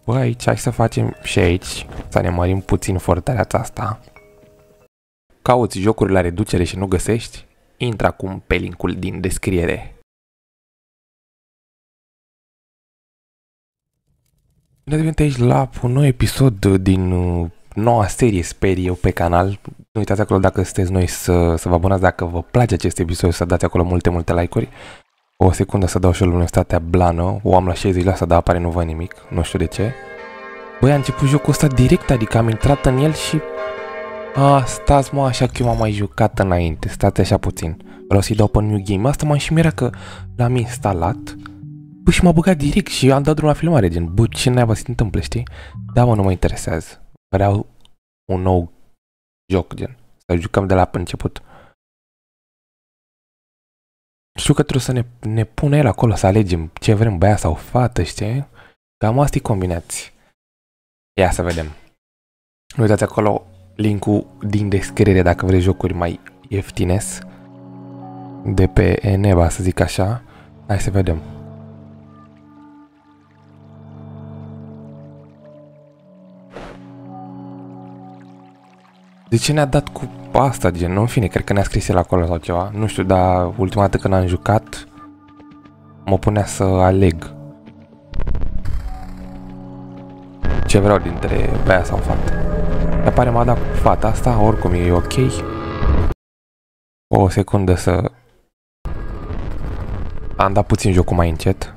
Bă, aici hai să facem și aici, să ne mărim puțin fortăreața asta. Cauți jocuri la reducere și nu găsești? Intră acum pe linkul din descriere. Ne avem aici la un nou episod din noua serie, sper eu, pe canal. Nu uitați acolo dacă sunteți noi să vă abonați dacă vă place acest episod, să dați acolo multe like-uri. O secundă să dau și luminătatea blană, o am la 60%, dar apare nu văd nimic, nu știu de ce. Băi, a început jocul ăsta direct, adică am intrat în el și... stați mă, așa că eu m-am mai jucat înainte, stați așa puțin. Vreau să-i dau pe New Game, asta m-am și mirat că l-am instalat. Bă, și m-a băgat direct și am dat drumul la filmare, gen, bă, ce naiba se întâmplă, știi? Da, mă, nu mă interesează. Vreau un nou joc, gen, să jucăm de la început. Știu că trebuie să ne pune el acolo să alegem ce vrem, băiat sau fată, știi? Cam asta-i combinați. Ia să vedem. Nu uitați acolo linkul din descriere dacă vreți jocuri mai ieftines. De pe Eneba, să zic așa. Hai să vedem. De ce ne-a dat cu asta, gen? În fine, cred că ne-a scris el acolo sau ceva. Nu știu, dar ultima dată când am jucat mă punea să aleg ce vreau dintre băiat sau fată. Dar pare m-a dat cu fata asta, oricum e ok. O secundă să... Am dat puțin jocul mai încet.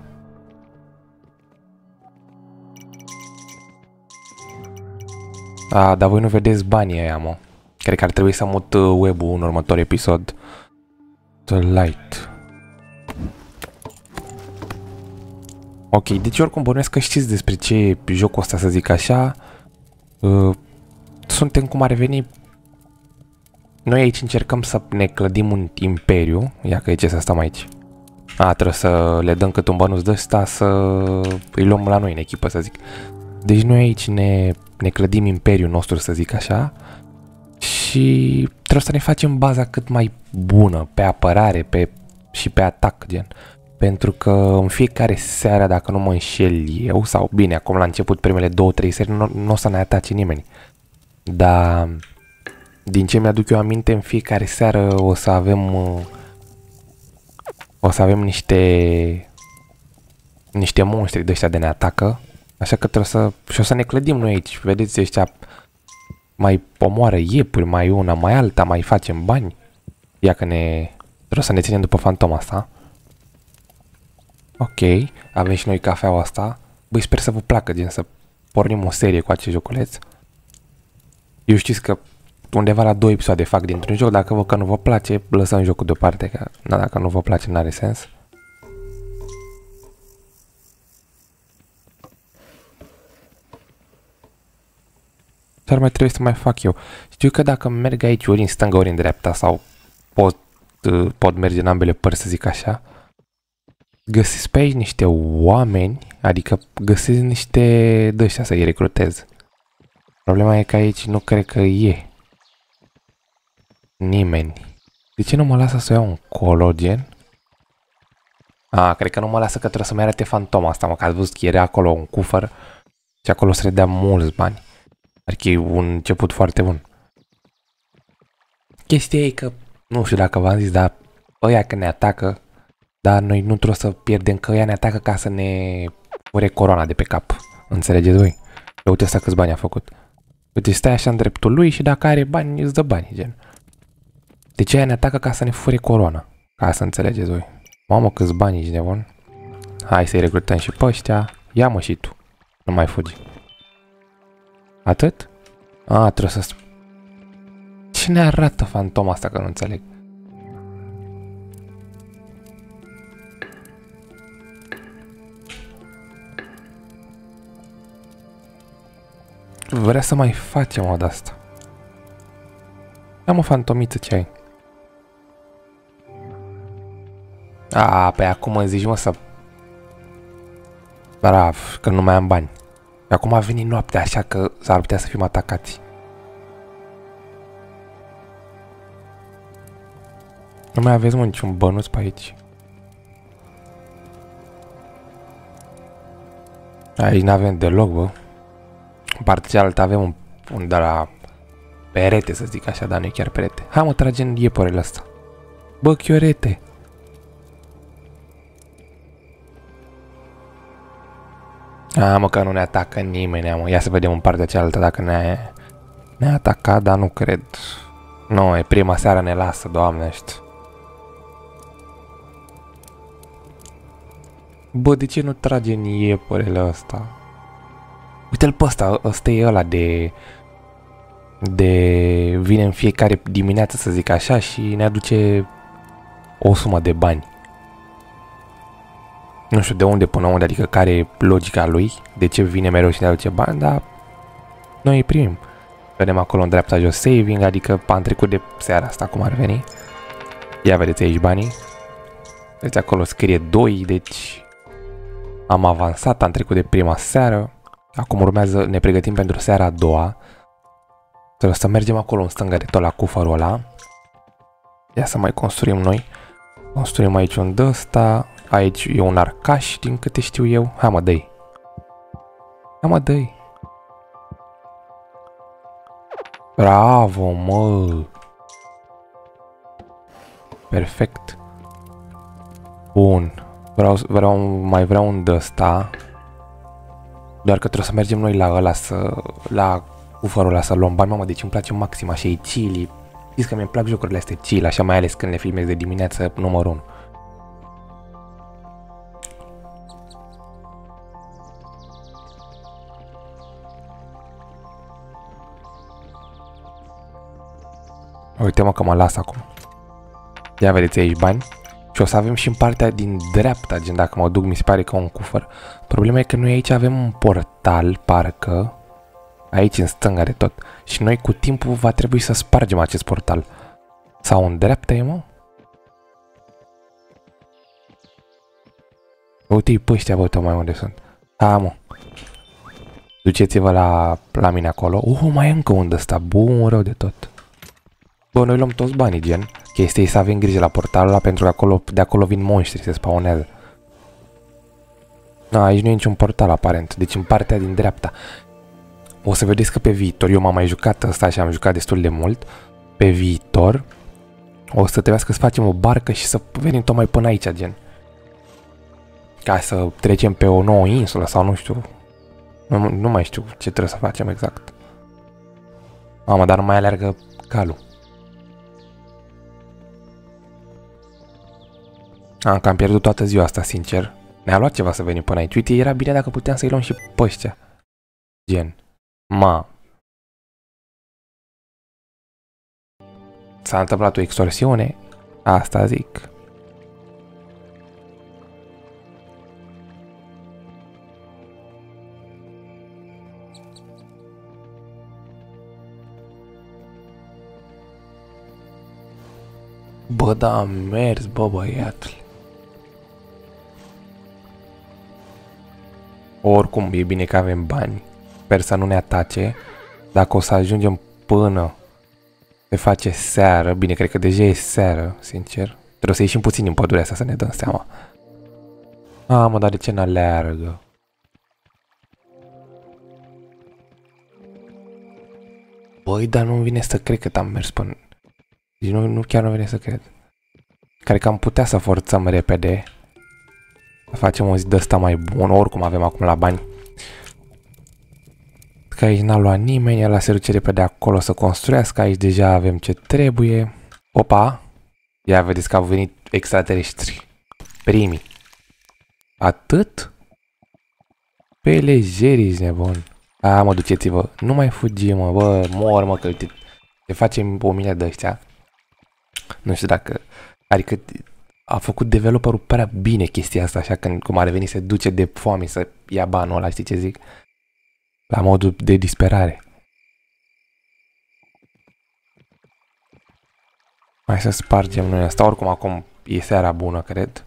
Dar voi nu vedeți banii aia, mă. Cred că ar trebui să mut web-ul în următor episod. The Light. Ok, deci oricum bănuiesc că știți despre ce e jocul ăsta, să zic așa. Suntem cum ar veni. Noi aici încercăm să ne clădim un imperiu. Ia că e ce să stăm aici. Trebuie să le dăm cât un bănuț de ăsta să îi luăm la noi în echipă, să zic. Deci noi aici ne clădim imperiul nostru, să zic așa. Și trebuie să ne facem baza cât mai bună pe apărare și pe atac, gen. Pentru că în fiecare seară, dacă nu mă înșel eu, sau bine, acum la început primele 2-3 serii, nu o să ne atace nimeni. Dar din ce mi-aduc eu aminte, în fiecare seară o să avem niște monștri de ăștia de ne atacă. Așa că trebuie și o să ne clădim noi aici. Vedeți, ăștia mai omoară iepuri, mai una, mai alta, mai facem bani. Ia că trebuie să ne ținem după fantoma asta. Ok, avem și noi cafeaua asta. Băi, sper să vă placă, gen, să pornim o serie cu acest joculeț. Eu știți că undeva la 2 episoade fac dintr-un joc, dacă văd că nu vă place, lăsăm jocul deoparte, că dacă nu vă place, n-are sens. Ce ar mai trebui să mai fac eu? Știu că dacă merg aici ori în stânga, ori în dreapta, sau pot merge în ambele părți, să zic așa, găsesc pe aici niște oameni, adică găsesc niște dăștia să-i recrutez. Problema e că aici nu cred că e nimeni. De ce nu mă lasă să iau un cologen? Cred că nu mă lasă că trebuie să-mi arate fantoma asta, mă, că ați văzut că era acolo un cufăr și acolo se dea mulți bani. Adică e un început foarte bun. Chestia e că, nu știu dacă v-am zis, dar ăia că ne atacă, dar noi nu trebuie să pierdem, că ăia ne atacă ca să ne fure coroana de pe cap. Înțelegeți voi? Uite asta câți bani a făcut. Uite, stai așa în dreptul lui și dacă are bani, îți dă bani, gen. Deci ăia ne atacă ca să ne fure coroana. Ca să înțelegeți voi. Mamă, câți bani, ești nebun. Hai să-i recrutăm și pe ăștia. Ia-mă și tu. Nu mai fugi. Atât? Trebuie să... Ce ne arată fantoma asta, că nu înțeleg? Vrea să mai facem o de-asta. Ia mă, fantomiță, ce ai? Păi acum îmi zici, mă, să... Brav, că nu mai am bani. Acum a venit noaptea, așa că s-ar putea să fim atacați. Nu mai aveți, mă, niciun bănuț pe aici. Aici n-avem deloc, bă. În partea cealaltă avem un de la perete, să zic așa, dar nu e chiar perete. Hai mă, tragem ieporele ăsta. Bă, chiorete! Mă, că nu ne atacă nimeni, mă. Ia să vedem în partea cealaltă dacă ne-a atacat, dar nu cred. Nu, e prima seară, ne lasă, doamnești. Bă, de ce nu trage în ieporele ăsta? Uite-l pe ăsta, ăsta e ăla de vine în fiecare dimineață, să zic așa, și ne aduce o sumă de bani. Nu știu de unde până unde, adică care e logica lui, de ce vine mereu și ne aduce bani, dar noi îi primim. Vedem acolo în dreapta jos saving, adică am trecut de seara asta, cum ar veni. Ia vedeți aici banii. Vedeți acolo scrie 2, deci am avansat, am trecut de prima seară. Acum urmează, ne pregătim pentru seara a doua. Trebuie să mergem acolo în stânga de tot la cufărul ăla. Ia să mai construim noi. Construim aici un d-ăsta. Aici e un arcaș, din câte știu eu. Hai mă, dă-i. Hai mă, dă-i. Bravo, mă. Perfect. Bun. Mai vreau un d-ăsta. Doar că trebuie să mergem noi la ăla la cufărul ăla să luăm bani, mamă, deci îmi place maxim așa, e chili. Știți că mi-mi plac jocurile astea chill, așa, mai ales când le filmez de dimineață, numărul 1. Uite-mă că mă las acum. Ia vedeți aici bani. Și o să avem și în partea din dreapta, gen dacă mă duc, mi se pare că un cufăr. Problema e că noi aici avem un portal, parcă. Aici în stânga de tot. Și noi cu timpul va trebui să spargem acest portal. Sau în dreapta e, mă? Uite-i pe ăștia, bă, mai unde sunt. Ha, mă. Duceți-vă la mine acolo. Mai e încă unde ăsta. Bun, rău de tot. Bă, noi luăm toți banii, gen. Chestia e să avem grijă la portalul ăla, pentru că de acolo vin monștri, se spawnează. Na, aici nu e niciun portal aparent, deci în partea din dreapta. O să vedeți că pe viitor, eu m-am mai jucat ăsta și am jucat destul de mult. Pe viitor o să trebuiască să facem o barcă și să venim tocmai până aici, gen. Ca să trecem pe o nouă insulă sau nu știu. Nu mai știu ce trebuie să facem exact. Mamă, dar nu mai alergă calul. Am cam pierdut toată ziua asta, sincer. Ne-a luat ceva să venim până aici. Uite, era bine dacă puteam să-i luăm și pe ăștia. Gen. S-a întâmplat o extorsiune. Asta zic. Bă, da, am mers, bă, băiatul. Oricum, e bine că avem bani. Sper să nu ne atace. Dacă o să ajungem până se face seară, bine, cred că deja e seară, sincer. Trebuie să ieșim puțin din pădurea asta să ne dăm seama. Mă, dar de ce n-aleargă? Băi, dar nu vine să cred că am mers până... Deci chiar nu vine să cred. Cred că am putea să forțăm repede. Să facem o zi de ăsta mai bun. Oricum avem acum la bani. Că aici n-a luat nimeni. Ăla se duce repede acolo să construiască. Aici deja avem ce trebuie. Opa! Ia vedeți că au venit extraterestri. Primii. Atât? Pe legeri, ești nebun. Mă, duceți-vă. Nu mai fugi, mă. Bă, mor, mă, că uite. Te facem o mine de ăștia. Nu știu dacă... Adică a făcut developerul prea bine chestia asta, așa când cum ar veni se duce de foame să ia banul ăla, știi ce zic? La modul de disperare. Hai să spargem noi asta, oricum acum e seara bună, cred.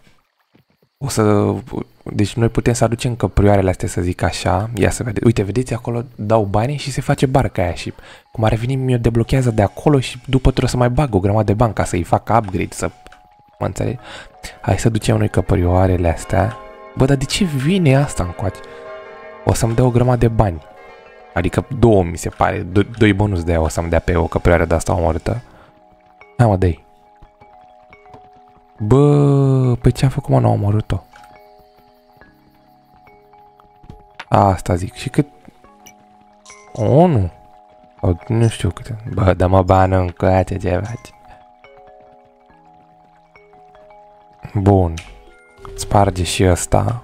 Deci noi putem să aducem căprioarele astea, să zic așa. Ia să vedeți. Uite, vedeți acolo, dau bani și se face barca aia și cum ar veni mi-o deblochează de acolo și după trebuie să mai bag o grămadă de bani ca să-i fac upgrade, să... Mă înțelegi? Hai să ducem noi căprioarele astea. Bă, dar de ce vine asta încoace? O să-mi dea o grămadă de bani. Adică 2 mi se pare, 2 bonus de aia o să-mi dea pe o căprioară de asta omorâtă. Hai mă, dă-i. Bă, pe ce a făcut mă, n-a omorât-o? Asta zic, și cât... O, nu. Sau, nu știu câte. Bă, dă-mă bană încă, ce faci? Bun. Sparge și ăsta.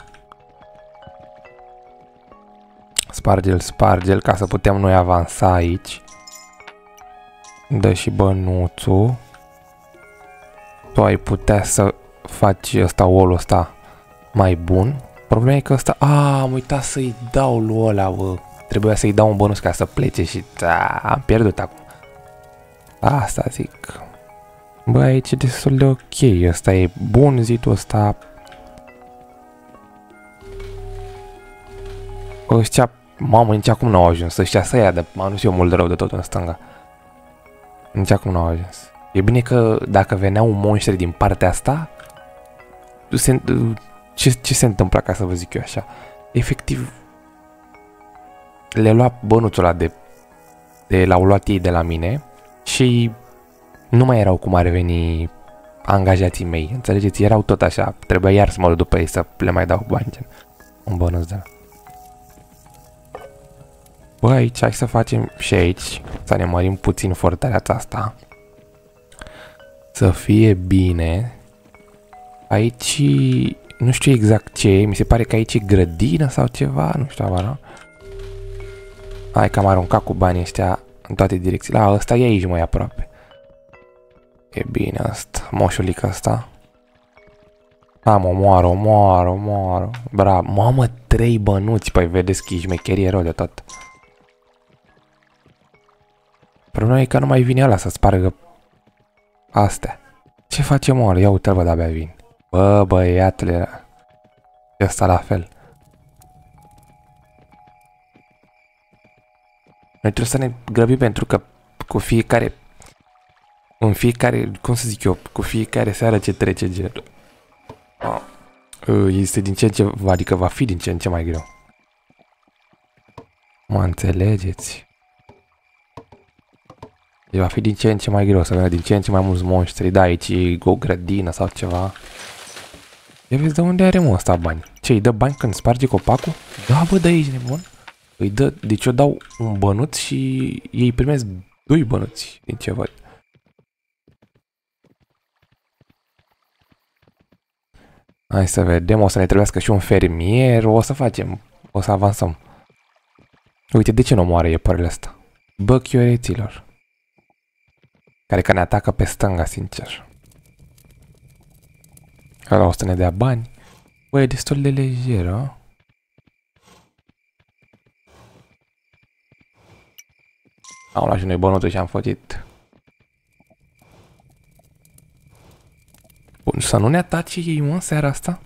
Sparge-l, sparge-l, ca să putem noi avansa aici. Dă și bănuțul. Tu ai putea să faci ăsta, olul ăsta mai bun. Problema e că ăsta... am uitat să-i dau lui ăla, bă. Trebuia să-i dau un bonus ca să plece și... am pierdut acum. Asta zic. Bă, aici e destul de ok. Ăsta e bun, zidul ăsta. Ăștia... Mamă, nici acum n-au ajuns. Ăștia să ia, dar m-am dus eu mult de rău de tot în stânga. Nici acum n-au ajuns. E bine că dacă veneau monștri din partea asta... Ce se întâmpla, ca să vă zic eu așa? Efectiv... Le lua bănuțul ăla l-au luat ei de la mine și nu mai erau cum ar veni angajații mei, înțelegeți? Erau tot așa, trebuia iar să mă duc după ei să le mai dau bani, gen. Un bănuț de la. Bă, aici hai să facem și aici, să ne mărim puțin fortăreața asta. Să fie bine. Aici, nu știu exact ce e, mi se pare că aici e grădină sau ceva, nu știu, nu? Hai că am aruncat cu banii ăștia în toate direcțiile. Ăsta e aici mai aproape. E bine asta, moșulică asta. Omoară. Bravo. Mamă, 3 bănuți, păi vedeți că e șmecherie rău de tot. Problema e că nu mai vine ăla să spargă astea. Ce facem, mă? Ia uite-l, bă, de-abia vin. Bă, băiatule. Ăsta la fel. Noi trebuie să ne grăbim pentru că cu fiecare... În fiecare... Cum să zic eu? Cu fiecare seară ce trece, gen... Este din ce în ce... Adică va fi din ce în ce mai greu. Mă înțelegeți? Va fi din ce în ce mai greu să vină din ce în ce mai mulți monștri. Da, aici e o grădină sau ceva. Ia vezi de unde are, mă, ăsta bani? Ce, îi dă bani când sparge copacul? Da, bă, de aici, nebun. Îi dă, deci eu dau un bănuț și ei primesc 2 bănuți din ce văd. Hai să vedem, o să ne trebuiască și un fermier, o să facem, o să avansăm. Uite, de ce nu moare iepărele ăsta? Bă, chioreților. Care că ne atacă pe stânga, sincer. Ăla o să ne dea bani. Bă, e destul de lejer, a? Am luat și noi bănutul și am fătit. Bun, să nu ne atace ei, mă, în seara asta?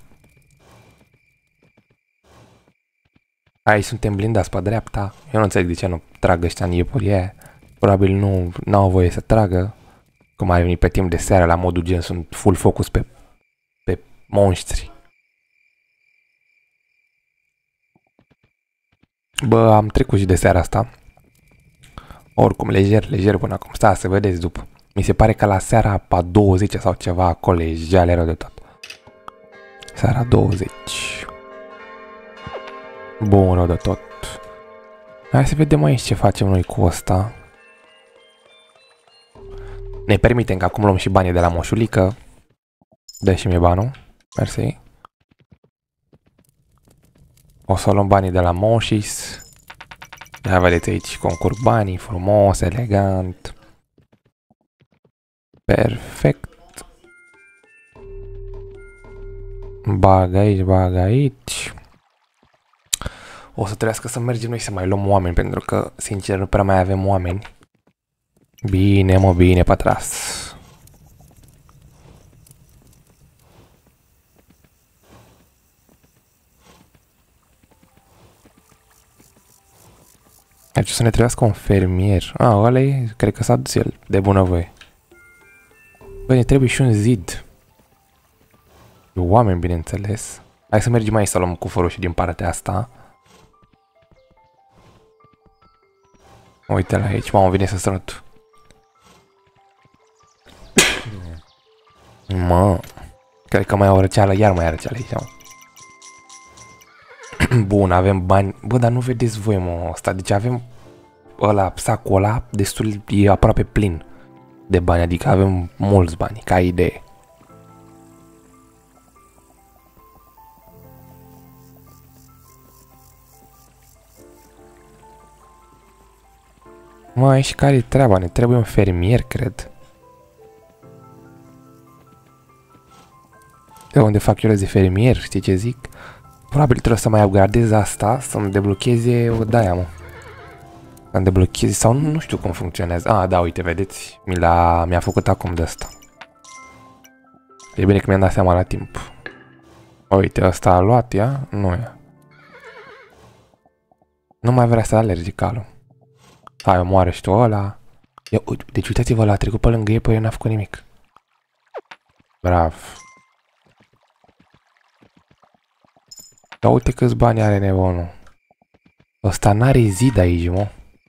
Aici suntem blindați pe dreapta. Eu nu înțeleg de ce nu trag ăștia în iepurie. Probabil nu au voie să tragă. Cum ar veni pe timp de seară, la modul gen, sunt full focus pe monștri. Bă, am trecut și de seara asta. Oricum, lejer până acum. Stai să vedeți după. Mi se pare că la seara a 20 sau ceva acolo e jale rău de tot. Seara 20. Bun, rău de tot. Hai să vedem aici ce facem noi cu ăsta. Ne permitem că acum luăm și banii de la moșulică. Dă și mie banul. Mersi. O să luăm banii de la moșis. Ia vedeți aici concur banii, frumos, elegant. Perfect. Bag aici. O să trebuiască să mergem noi să mai luăm oameni, pentru că, sincer, nu prea mai avem oameni. Bine, mă, bine, patras. Deci o să ne trebuiască un fermier. Ăla e, cred că s-a dus el, de bunăvoie. Băi, ne trebuie și un zid. Oameni, bineînțeles. Hai să mergem aici să luăm cufărul și din partea asta. Uite la aici, mamă, vine să strănut. Mă, cred că mai au răceală, iar mai are răceală aici, mă. Bun, avem bani. Bă, dar nu vedeți voi, mă, ăsta. Deci avem ăla, sacul ăla, destul, e aproape plin de bani. Adică avem mulți bani, ca idee. Mă, și care-i treaba? Ne trebuie un fermier, cred. De unde fac eu de fermier, știi ce zic? Probabil trebuie să mai upgradez asta, să-mi deblocheze o de-aia, mă. Să-mi deblocheze, sau nu știu cum funcționează. Ah, da, uite, vedeți? Mi-a făcut acum de asta. E bine că mi-am dat seama la timp. Uite, ăsta a luat ea? Nu e. Nu mai vrea să alergi calul. Hai, omoară și tu ăla. Ia, deci uitați-vă, l-a trecut pe lângă ei, păi n-a făcut nimic. Brav. Dar uite câți bani are nebunul. Ăsta n-are zid aici, mă.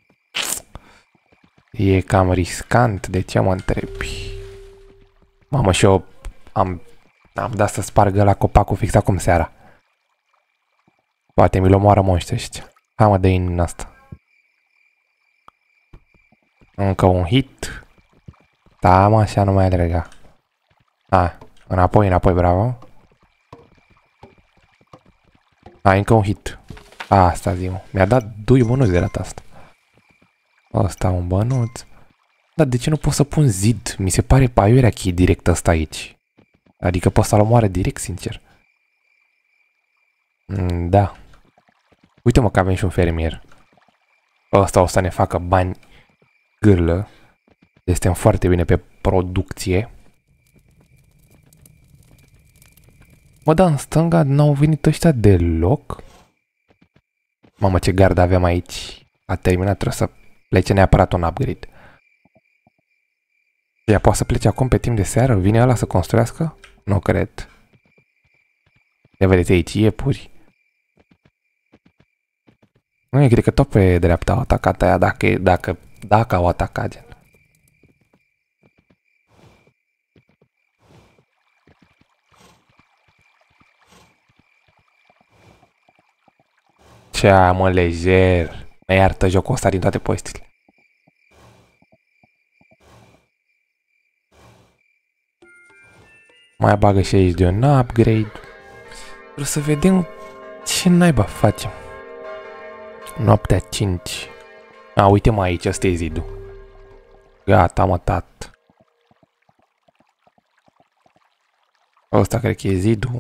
E cam riscant, de ce mă întrebi? Mamă, și eu am dat să spargă la copacul fix acum seara. Poate mi-l omoară monștri ăștia. Hai mă, dă-i în asta. Încă un hit. Da, mă, așa nu mai alerga. Hai, înapoi, înapoi, bravo. Hai, încă un hit. Asta zi, mă. Mi-a dat 2 bănuți de data asta. Ăsta un bănuț. Dar de ce nu pot să pun zid? Mi se pare paiurea că e direct ăsta aici. Adică pot să-l omoare direct, sincer. Da. Uite mă că avem și un fermier. Ăsta o să ne facă bani gârlă. Este foarte bine pe producție. Mă, dar în stânga n-au venit ăștia deloc. Mamă, ce gardă avem aici. A terminat, trebuie să plece neapărat un upgrade. Ea poate să plece acum pe timp de seară? Vine ăla să construiască? Nu cred. Ia vedeți aici, iepuri. Nu, eu cred că tot pe dreapta au atacat aia, dacă au atacat, gen. Ce mă, lejer. Ne iartă jocul ăsta din toate poistile. Mai bagă și aici de un upgrade. Vreau să vedem ce naiba facem. Noaptea 5. A, uite mă aici, ăsta e zidul. Gata, mă, tat. Ăsta cred că e zidul.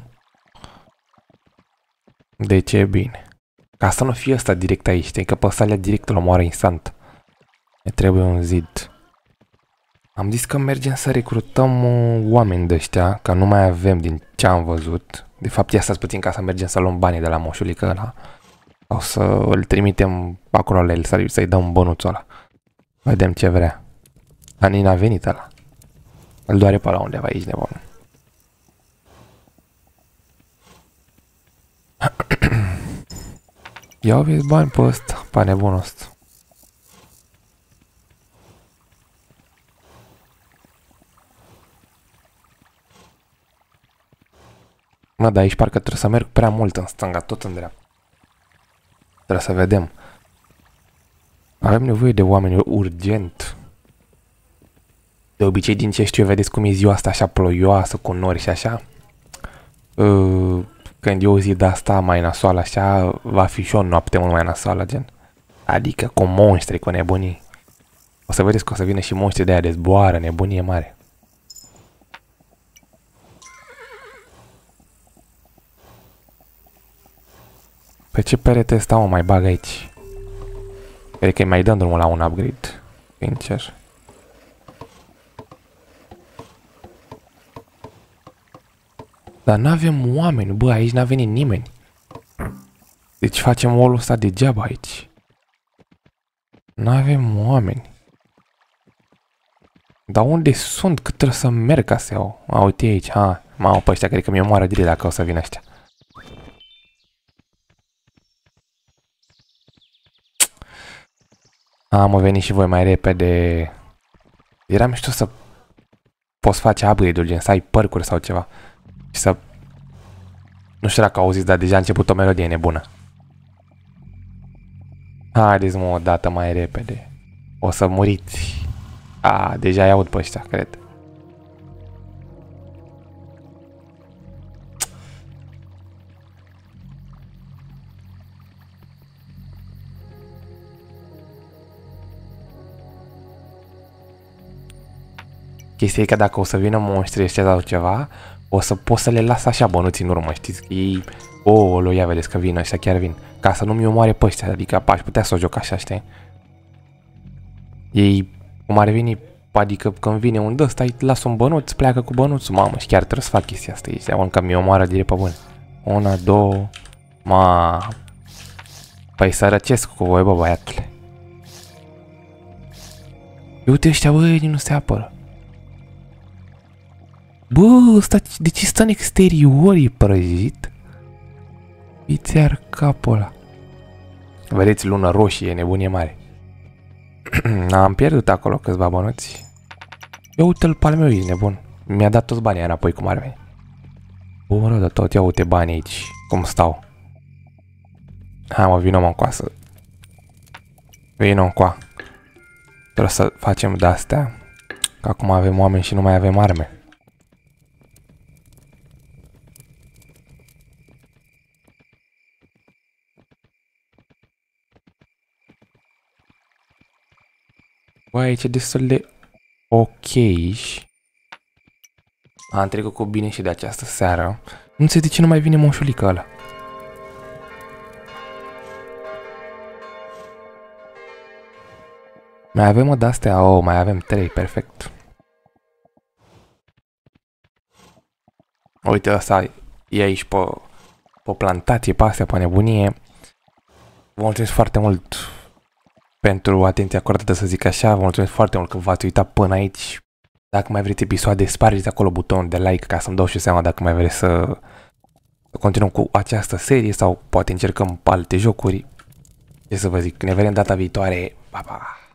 Deci e bine. Ca să nu fie ăsta direct aici, știi? Că pe ăsta alea direct îl omoară instant. Ne trebuie un zid. Am zis că mergem să recrutăm oameni de ăștia, că nu mai avem din ce am văzut. De fapt, ia stați puțin ca să mergem să luăm banii de la moșulică ăla. Sau să îl trimitem acolo la el, să-i dăm bănuțul ăla. Vedem ce vrea. Dar nici n-a venit ăla. Îl doare pe la undeva aici, nebun. Ia aveți bani pe ăsta, pe nebunul ăsta. Mă, dar aici parcă trebuie să merg prea mult în stânga, tot în dreapta. Trebuie să vedem. Avem nevoie de oameni urgent. De obicei, din ce știu eu, vedeți cum e ziua asta așa ploioasă, cu nori și așa. Când e o zi de asta mai nasoală așa, va fi și o noapte mult mai nasoală, gen. Adică cu monștri, cu nebunii. O să vedeți că o să vină și monștri de aia de zboară, nebunie mare. Pe ce perete stau, mă, mai bag aici? Cred că îi mai dăm drumul la un upgrade. Sincer. Dar n-avem oameni, bă, aici n-a venit nimeni. Deci facem wall-ul ăsta degeaba aici. N-avem oameni. Dar unde sunt? Cât trebuie să merg ca să iau? A, uite aici, ha. Mamă, pe ăștia cred că mi-e moară direct dacă o să vină ăștia. Am venit și voi mai repede. Era mișto să poți face upgrade-uri, gen să ai părcuri sau ceva. Și să... Nu știu dacă auziți, dar deja a început o melodie nebună. Haideți mă o dată mai repede. O să muriți. Deja îi aud pe ăștia, cred. Chestia e că dacă o să vină monștri ăștia sau ceva, o să pot să le las așa bănuți în urmă, știți? Ei, ia vedeți că vin ăștia, chiar vin. Ca să nu-mi omoare pe ăștia, adică aș putea să o joc așa, știi? Ei, cum ar veni, adică când vine un ăsta, îi las un bănuț, pleacă cu bănuțul, mamă, și chiar trebuie să fac chestia asta, ești seama că mi omoară direct pe bune. Una, două, Păi să răcesc cu voi, bă, băiatule. Uite ăștia, bă, ei nu se apără. Bă, ăsta, de ce stă în exterior, e prăjit? Îți iar capul ăla. Vedeți, lună roșie, nebunie mare. Am pierdut acolo câțiva bănuți. Ia uite-l pe al meu, e nebun. Mi-a dat toți banii înapoi, cum ar veni. Bă, rău de tot, ia uite banii aici, cum stau. Hai mă, vino mă încoasă. Vino încoa. Trebuie să facem de-astea. Că acum avem oameni și nu mai avem arme. Bă, aici e destul de ok. Am trecut cu bine și de această seară. Nu înțeleg de ce nu mai vine moșulică ăla. Mai avem o de-astea? Mai avem 3, perfect. Uite, ăsta e aici pe plantație, pe astea, pe nebunie. Vă mulțumesc foarte mult pentru atenția acordată, să zic așa. Vă mulțumesc foarte mult că v-ați uitat până aici. Dacă mai vreți episoade, spargeți acolo butonul de like ca să-mi dau și seama dacă mai vreți să continuăm cu această serie sau poate încercăm alte jocuri. Ce să vă zic, ne vedem data viitoare. Pa, pa!